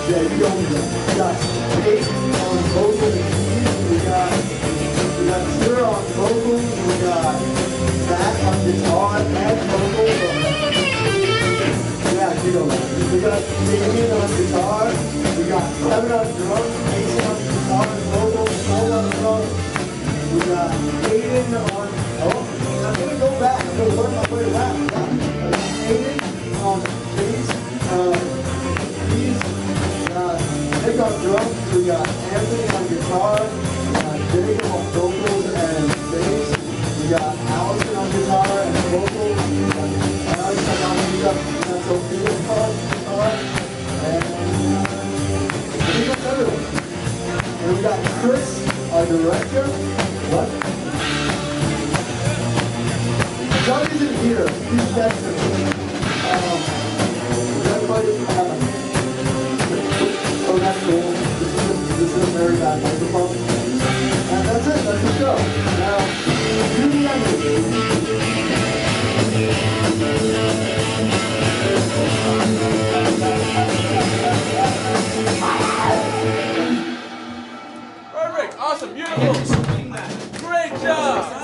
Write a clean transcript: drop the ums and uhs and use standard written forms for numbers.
Yeah, you go with that. We got 8 on vocal and keys. We got 0 on vocals. We got Matt on guitar and vocals. Yeah, you know that. We got Damien on guitar. We got Kevin on drums, Mason on guitar and vocals, Cole on drums. We got Aiden on, I'm going to go back. I'm going to work my way around. We got Aiden on bass, keys. Nick on drums. We got Anthony on guitar. Jacob on vocals and bass. We got Allison on guitar and vocals. Allison on guitar. And Sophia on guitar. And I think that's everyone. And we got Chris, our director. What? John isn't here. He's Dexter. Everybody, oh, that's cool. This is a very bad microphone. And that's it. That's the show. Now, do the ending. Perfect. Awesome. Beautiful. Great job.